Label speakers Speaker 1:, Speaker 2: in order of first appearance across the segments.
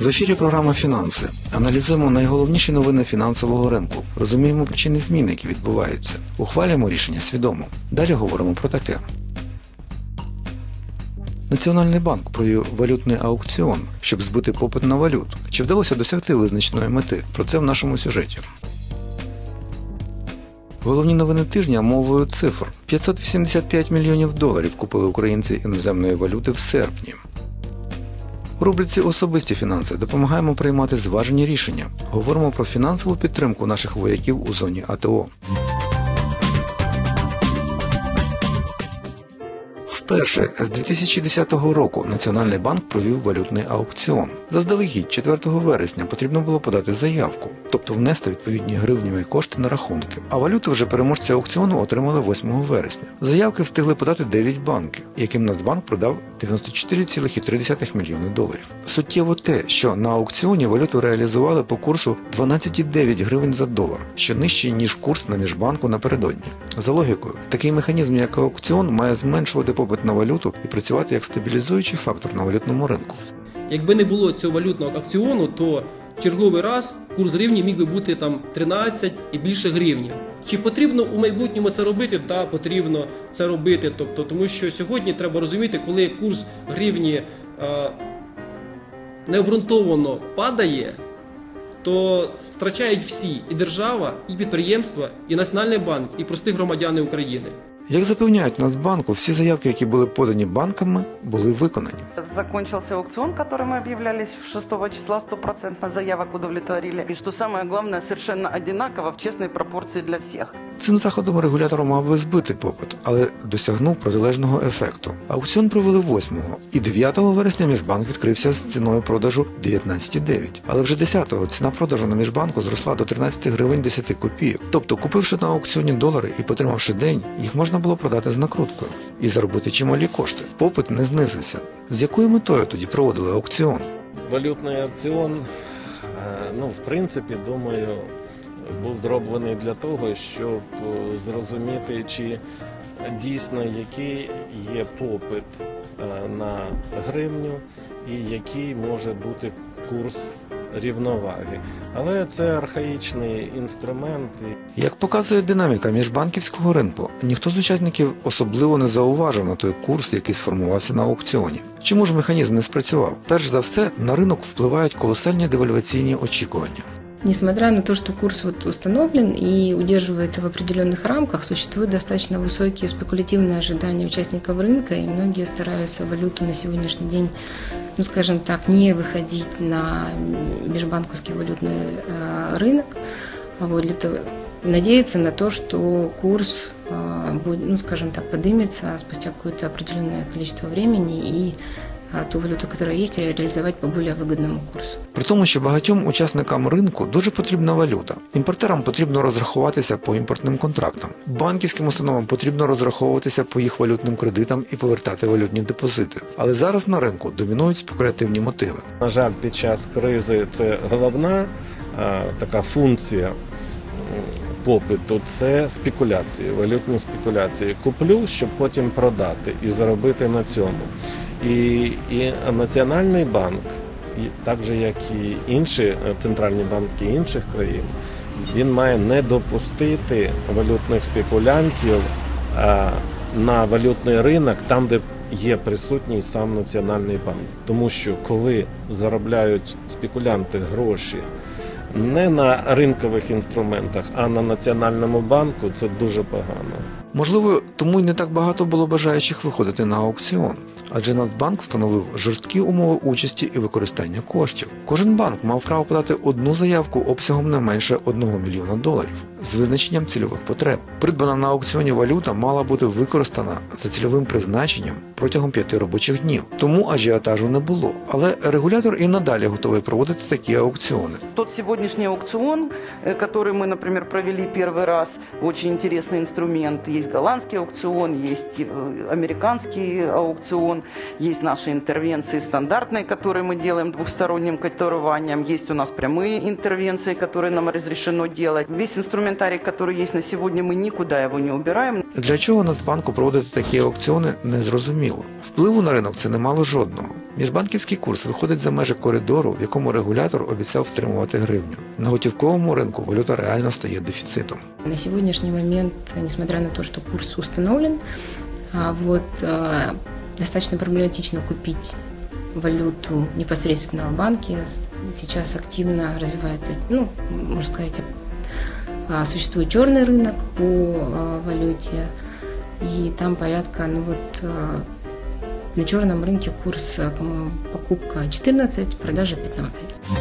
Speaker 1: В ефірі програма «Фінанси». Аналізуємо найголовніші новини фінансового ринку, розуміємо причини змін, які відбуваються, ухвалюємо рішення свідомо. Далі говоримо про таке. Національний банк провів валютний аукціон, щоб збити попит на валюту. Чи вдалося досягти визначеної мети? Про це в нашому сюжеті. Головні новини тижня мовою цифр. 585 мільйонів доларів купили українці іноземної валюти в серпні. У рубриці «Особисті фінанси» допомагаємо приймати зважені рішення. Говоримо про фінансову підтримку наших вояків у зоні АТО. Вперше з 2010 року Національний банк провів валютний аукціон. Заздалегідь 4 вересня потрібно було подати заявку, тобто внести відповідні гривневі кошти на рахунки. А валюту вже переможці аукціону отримали 8 вересня. Заявки встигли подати 9 банків, яким Нацбанк продав 94,3 мільйони доларів. Суттєво те, що на аукціоні валюту реалізували по курсу 12,9 гривень за долар, що нижчий, ніж курс на міжбанку напередодні. За логікою, такий механізм, як аукціон, має зменшувати попит на валюту і працювати як стабілізуючий фактор на валютному ринку.
Speaker 2: Якби не було цього валютного аукціону, то черговий раз курс гривні міг би бути 13 і більше гривні. Чи потрібно у майбутньому це робити? Так, потрібно це робити. Тому що сьогодні треба розуміти, коли курс гривні необґрунтовано падає, то втрачають всі – і держава, і підприємства, і Національний банк, і прості громадяни України.
Speaker 1: Як запевняють Нацбанку, всі заявки, які були подані банками, були виконані.
Speaker 3: Закончился аукцион, который мы объявлялись 6 числа, 100% заявок удовлетворили. И что самое главное, совершенно одинаково в честной пропорции для всех.
Speaker 1: Цим заходом регулятор мав би збити попит, але досягнув протилежного ефекту. Аукціон провели 8-го, і 9 вересня міжбанк відкрився з ціною продажу 19,9. Але вже 10-го ціна продажу на міжбанку зросла до 13 гривень 10 копійок. Тобто, купивши на аукціоні долари і потримавши день, їх можна було продати з накруткою і заробити чималі кошти. Попит не знизився. З якою метою тоді проводили аукціон?
Speaker 4: Валютний аукціон, в принципі, думаю, був зроблений для того, щоб зрозуміти, чи дійсно який є попит на гривню і який може бути курс рівноваги. Але це архаїчний інструмент.
Speaker 1: Як показує динаміка міжбанківського ринку, ніхто з учасників особливо не зауважив на той курс, який сформувався на аукціоні. Чому ж механізм не спрацював? Перш за все, на ринок впливають колосальні девальваційні очікування.
Speaker 5: Несмотря на то, что курс установлен и удерживается в определенных рамках, существуют достаточно высокие спекулятивные ожидания участников рынка, и многие стараются валюту на сегодняшний день, скажем так, не выходить на межбанковский валютный рынок, надеяться на то, что курс будет, скажем так, поднимется спустя какое-то определенное количество времени и ту валюту, яка є, реалізувати по більш вигідному курсу.
Speaker 1: При тому, що багатьом учасникам ринку дуже потрібна валюта. Імпортерам потрібно розрахуватися по імпортним контрактам. Банківським установам потрібно розраховуватися по їх валютним кредитам і повертати валютні депозити. Але зараз на ринку домінують спекулятивні мотиви.
Speaker 4: На жаль, під час кризи це головна така функція попиту – це спекуляції, валютні спекуляції. Куплю, щоб потім продати і заробити на цьому. І Національний банк, так же як і інші центральні банки інших країн, він має не допустити валютних спекулянтів на валютний ринок, там, де є присутній сам Національний банк. Тому що коли заробляють спекулянти гроші не на ринкових інструментах, а на Національному банку, це дуже погано.
Speaker 1: Можливо, тому й не так багато було бажаючих виходити на аукціон. Адже Нацбанк встановив жорсткі умови участі і використання коштів. Кожен банк мав право подати одну заявку обсягом не менше 1 мільйона доларів з визначенням цільових потреб. Придбана на аукціоні валюта мала бути використана за цільовим призначенням протягом 5 робочих днів. Тому ажіотажу не було. Але регулятор і надалі готовий проводити такі аукціони.
Speaker 3: Тот сегодняшний аукцион, который мы, например, провели первый раз, очень интересный инструмент. Есть голландский аукцион, есть американский аукцион, есть наши интервенции стандартные, которые мы делаем двухсторонним котированием, есть у нас прямые интервенции, которые нам разрешено делать. Весь инструмент инструментарий, который есть на сегодня, мы никуда его не убираем.
Speaker 1: Для чого Нацбанку проводити такі аукціони, незрозуміло. Впливу на ринок це не мало жодного. Міжбанківський курс виходить за межі коридору, в якому регулятор обіцяв втримувати гривню. На готівковому ринку валюта реально стає дефіцитом.
Speaker 5: На сегодняшний момент, несмотря на то, что курс установлен, достаточно проблематично купить валюту непосредственно в банке. Сейчас активно развивается, можно сказать, существует черный рынок по валюте, и там порядка, на черном рынке курс, по-моему, покупка 14, продажа 15.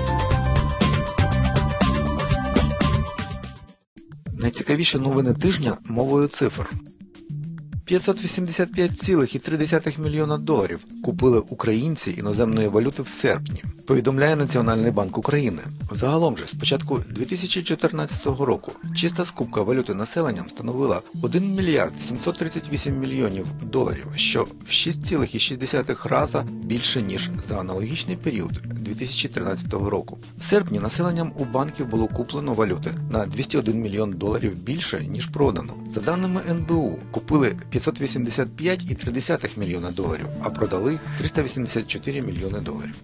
Speaker 1: Найцікавіші новини тижня мовою цифр. 585,3 мільйона доларів купили українці іноземної валюти в серпні, повідомляє Національний банк України. Загалом же, з початку 2014 року, чиста скупка валюти населенням становила 1 мільярд 738 мільйонів доларів, що в 6,6 рази більше, ніж за аналогічний період 2013 року. В серпні населенням у банків було куплено валюти на 201 мільйон доларів більше, ніж продано. За даними НБУ, купили 585,3 мільйона доларів, а продали 384 мільйони доларів.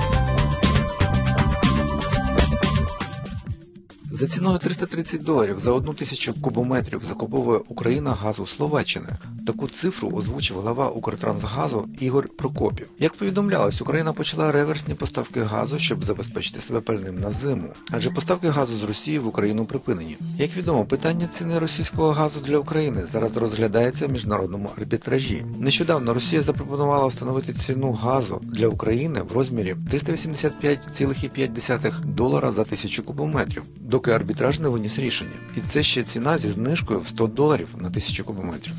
Speaker 1: За ціною $330 за 1 тисячу кубометрів закуповує Україна газу Словаччини. Таку цифру озвучив глава Укртрансгазу Ігор Прокопів. Як повідомлялось, Україна почала реверсні поставки газу, щоб забезпечити себе пальним на зиму. Адже поставки газу з Росії в Україну припинені. Як відомо, питання ціни російського газу для України зараз розглядається в міжнародному арбітражі. Нещодавно Росія запропонувала встановити ціну газу для України в розмірі $385,5 за 1000 кубометрів, доки арбітраж не виніс рішення. І це ще ціна зі знижкою в $100 на 1000 кубометрів.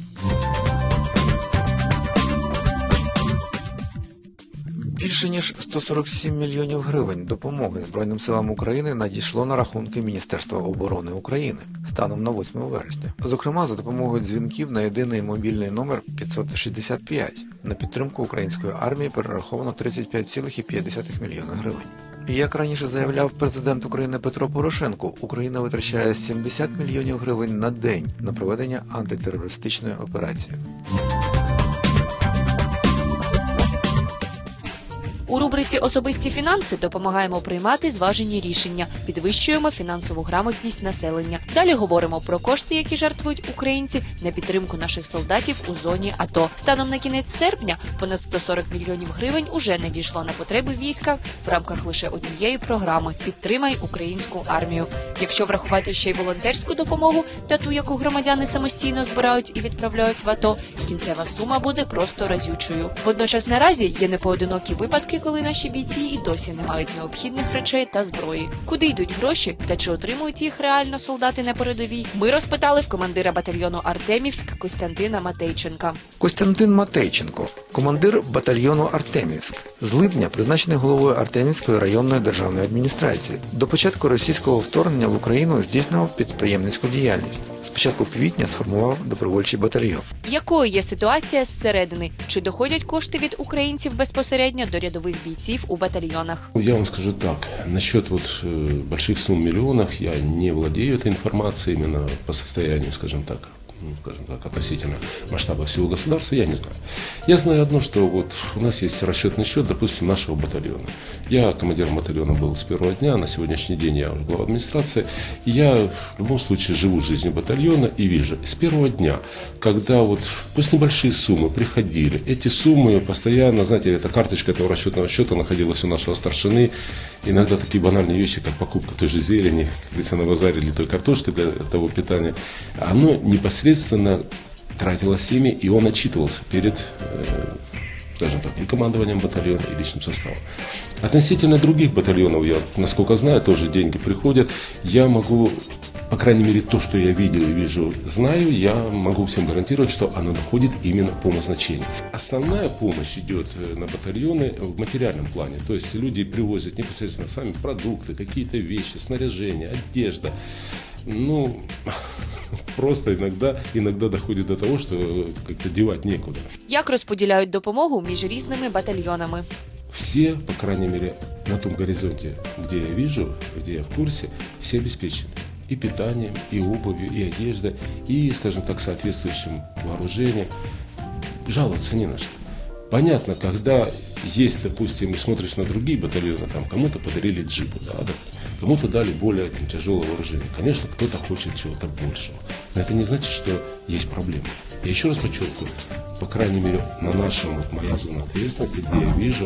Speaker 1: Більше ніж 147 мільйонів гривень допомоги Збройним силам України надійшло на рахунки Міністерства оборони України станом на 8 вересня. Зокрема, за допомогою дзвінків на єдиний мобільний номер 565 на підтримку української армії перераховано 35,5 мільйона гривень. І як раніше заявляв президент України Петро Порошенко, Україна витрачає 70 мільйонів гривень на день на проведення антитерористичної операції.
Speaker 6: У рубриці «Особисті фінанси» допомагаємо приймати зважені рішення, підвищуємо фінансову грамотність населення. Далі говоримо про кошти, які жертвують українці на підтримку наших солдатів у зоні АТО. Станом на кінець серпня понад 140 мільйонів гривень уже надійшло на потреби війська в рамках лише однієї програми «Підтримай українську армію». Якщо врахувати ще й волонтерську допомогу та ту, яку громадяни самостійно збирають і відправляють в АТО, кінцева сума буде просто разючою. Водночас наразі є непоодинокі випадки, коли наші бійці і досі не мають необхідних речей та зброї. Куди йдуть гроші та чи отримують їх реально солдати на передовій, ми розпитали в командира батальйону Артемівськ Костянтина Матейченка.
Speaker 1: Костянтин Матейченко – командир батальйону Артемівськ. З липня призначений головою Артемівської районної державної адміністрації. До початку російського вторгнення в Україну здійснював підприємницьку діяльність. З початку квітня сформував добровольчий батальйон.
Speaker 6: Якою є ситуація зсередини? Чи доходять кошти від українців безпосередньо до рядових бійців у батальйонах?
Speaker 7: Я вам скажу так, насчет больших сумм миллионов я не владею этой информацией именно по состоянию, скажем так, относительно масштаба всего государства, я не знаю. Я знаю одно, что у нас есть расчетный счет, допустим, нашего батальона. Я командиром батальона был с первого дня, на сегодняшний день я уже глава администрации. И я в любом случае живу жизнью батальона и вижу, с первого дня, когда пусть небольшие суммы приходили, эти суммы постоянно, знаете, эта карточка этого расчетного счета находилась у нашего старшины. Иногда такие банальные вещи, как покупка той же зелени, как говорится, на базаре или той картошки для того питания, оно непосредственно тратилось ими, и он отчитывался перед, скажем так, и командованием батальона, и личным составом. Относительно других батальонов, я, насколько знаю, тоже деньги приходят, я могу, по крайней мере, то, что я видел и вижу, знаю, я могу всем гарантировать, что оно доходит именно по назначению. Основная помощь идет на батальоны в материальном плане. То есть люди привозят непосредственно сами продукты, какие-то вещи, снаряжение, одежда. Просто иногда доходит до того, что как-то девать некуда.
Speaker 6: Як розподіляють допомогу між різними батальйонами?
Speaker 7: Все, по крайней мере, на том горизонте, где я вижу, где я в курсе, все обеспечены. и питанием, и обувью, и одеждой, и, скажем так, соответствующим вооружением. Жаловаться не на что. Понятно, когда есть, допустим, и смотришь на другие батальоны, там кому-то подарили джипы, да, кому-то дали более тяжелое вооружение. Конечно, кто-то хочет чего-то большего. Но это не значит, что есть проблемы. Я еще раз подчеркиваю, по крайней мере, на нашем, моя зона ответственности, где я вижу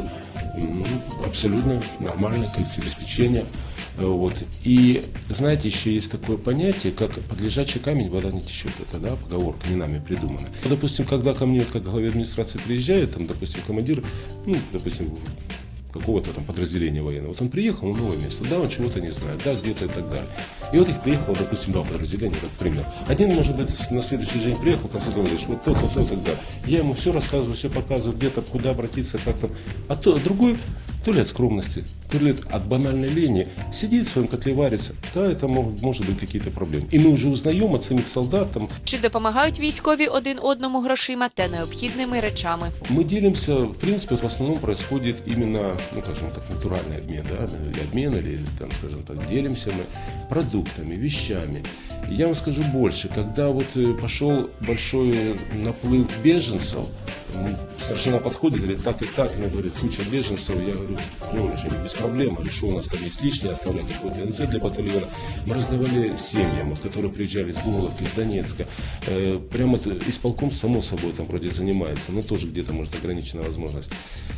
Speaker 7: абсолютно нормальное обеспечение. Вот. И, знаете, еще есть такое понятие, как под лежачий камень вода не течет. Это, да, поговорка, не нами придумана. Допустим, когда ко мне, как главе администрации приезжает, там, допустим, командир, допустим, какого-то там подразделения военного. Вот он приехал на новое место, да, он чего-то не знает, да, где-то и так далее. И вот их приехало, допустим, два подразделения, как пример. Один, может быть, на следующий день приехал, Константин Владимирович, вот то, и так далее. Я ему все рассказываю, все показываю, где-то, куда обратиться, как там. А другой, то ли от скромности, то ли от банальной лени, сидит в своем котле, варится. Да, это может быть какие-то проблемы. І ми вже узнаємо от самих солдат. Там.
Speaker 6: Чи допомагають військові один одному грошима та необхідними речами?
Speaker 7: Мы делимся, в принципе, в основном происходит именно, скажем так, натуральный обмен, да, или обмен, или, там, скажем так, делимся мы продуктами, вещами. Я вам скажу больше, когда вот пошел большой наплыв беженцев, старшина подходит, говорит, так и так, мне говорит, куча беженцев, я говорю, без проблем, решу, у нас там есть лишнее, оставляем какой-то НЗ для батальона. Мы раздавали семьям, которые приезжали с Головки, с Донецка, прямо исполком, само собой, там вроде занимается, но тоже где-то, может, ограничена возможность.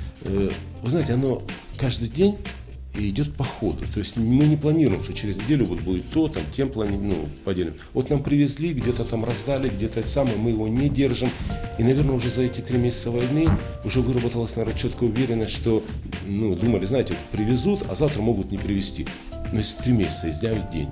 Speaker 7: Вы знаете, оно каждый день идет по ходу. То есть мы не планируем, что через неделю вот будет то, там, тем поделим. Вот нам привезли, где-то там раздали, где-то это самое, мы его не держим. И, наверное, уже за эти 3 месяца войны уже выработалась, наверное, четкая уверенность, что, думали, знаете, привезут, а завтра могут не привезти. Но если 3 месяца из дня в день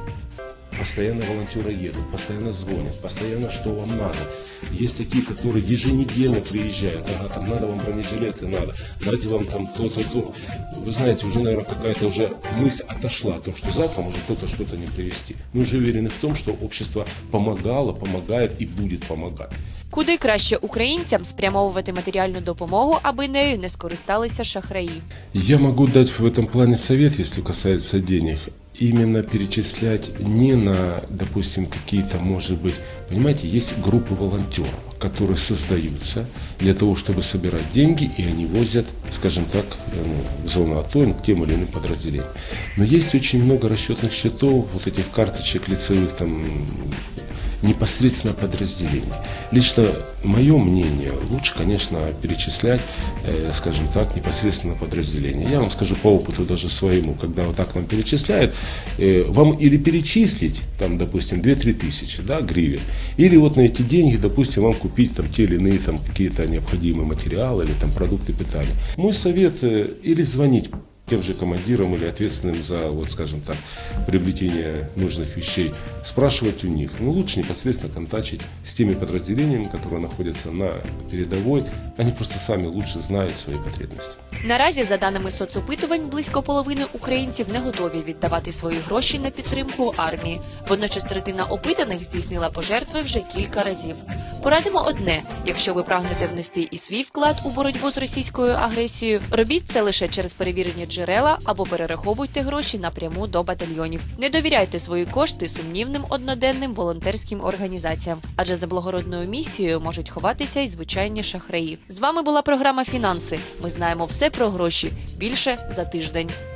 Speaker 7: постоянно волонтеры едут, постоянно звонят, постоянно что вам надо. Есть такие, которые еженедельно приезжают, ага, там надо вам бронежилеты, дайте вам там то. Вы знаете, уже, наверное, какая-то уже мысль отошла о том, что завтра может кто-то что-то не привезти. Мы уже уверены в том, что общество помогало, помогает и будет помогать.
Speaker 6: Куди краще українцям спрямовувати матеріальну допомогу, аби нею не скористалися шахраї?
Speaker 7: Я могу дать в этом плане совет, если касается денег. Именно перечислять не на, допустим, какие-то, может быть, понимаете, есть группы волонтеров, которые создаются для того, чтобы собирать деньги, и они возят, скажем так, в зону АТО к тем или иным подразделениям. Но есть очень много расчетных счетов, вот этих карточек лицевых, там, непосредственно подразделений. Лично мое мнение, лучше, конечно, перечислять, скажем так, непосредственно подразделения. Я вам скажу по опыту даже своему, когда вот так нам перечисляют, вам или перечислить, там, допустим, 2-3 тысячи, да, гривен, или вот на эти деньги, допустим, вам купить там те или иные там какие-то необходимые материалы или там продукты питания. Мой совет или звонить тем же командирам или ответственным за, вот, скажем так, приобретение нужных вещей, спрашивать у них. Лучше непосредственно контактировать с теми подразделениями, которые находятся на передовой. Они просто сами лучше знают свои потребности.
Speaker 6: Наразі, за даними соцопитувань, близько половини українців не готові віддавати свої гроші на підтримку армії. Водночас третина опитаних здійснила пожертви вже кілька разів. Порадимо одне – якщо ви прагнете внести і свій вклад у боротьбу з російською агресією, робіть це лише через перевірені джерела або перераховуйте гроші напряму до батальйонів. Не довіряйте свої кошти сумнівним одноденним волонтерським організаціям, адже за благородною місією можуть ховатися і звичайні шахраї. З вами була програма «Фінанси». Ми знаємо все про гроші. Більше за тиждень.